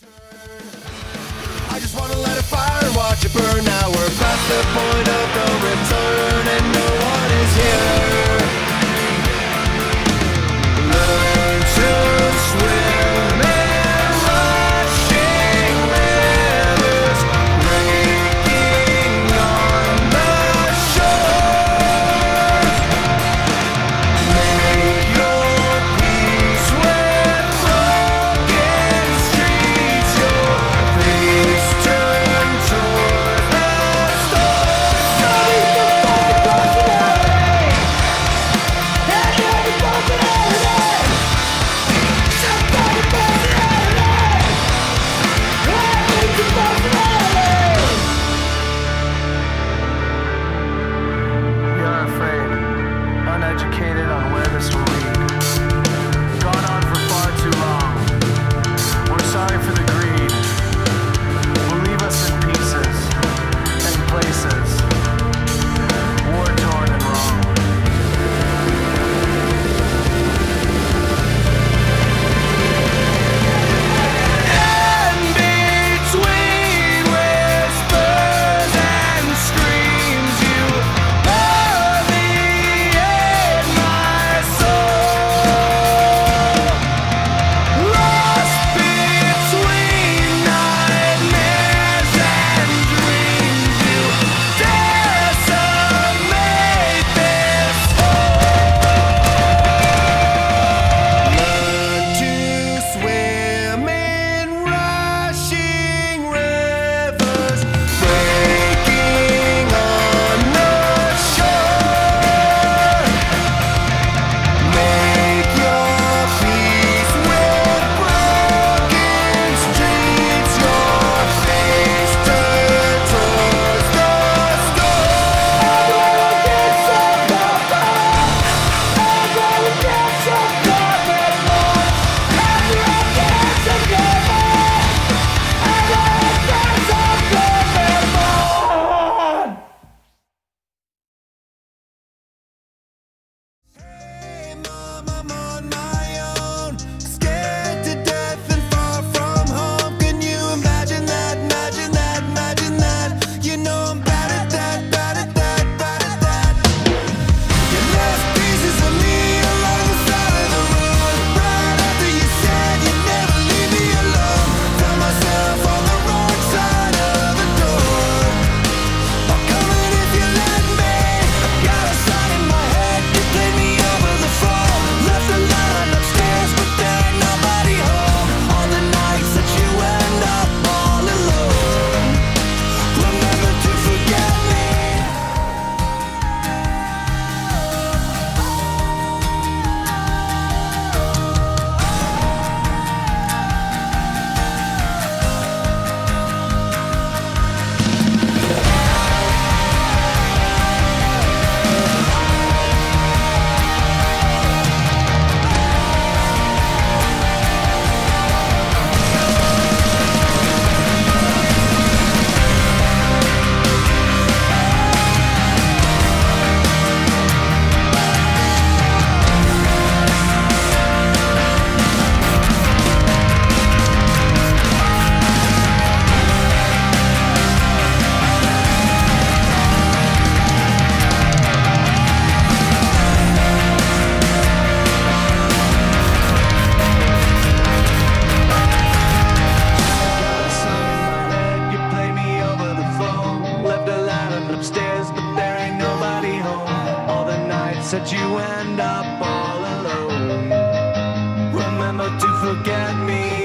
I just wanna let a fire and watch it burn. Now we're past the point of no return, and no one is here. Learn to swim in rushing rivers, breaking on the shore. Make your peace with broken streets. Your face turn toward the We are afraid, uneducated on where this will lead. Gone on for far too long. We're sorry for the greed. Will leave us in pieces and places, war-torn and wrong. between whispers and screams, you permeate my soul. Lost between nightmares and dreams, you decimate this Learn to swim in rushing rivers, breaking on the shore. Make your peace with broken streets. Your face turn towards the Hey mom, I'm on my own, scared to death and far from home. Can you imagine that, imagine that, imagine that? You know I'm bad at that, bad at that, bad at that. You left pieces of me along the side of the road, right after you said you'd never leave me alone. Found myself on the wrong side of the door. I'll come in if you let me. Got a sign in my head, you played me over the phone. Left the line upstairs, but there ain't nobody home. On the nights that you end up all alone, remember to forget me. You play me over the phone. Left a line upstairs, but there ain't nobody home. All the nights that you end up all alone, remember to forget me.